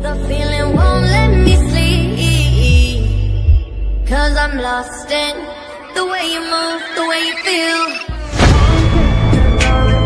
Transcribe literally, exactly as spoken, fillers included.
The feeling won't let me sleep, 'cause I'm lost in the way you move, the way you feel.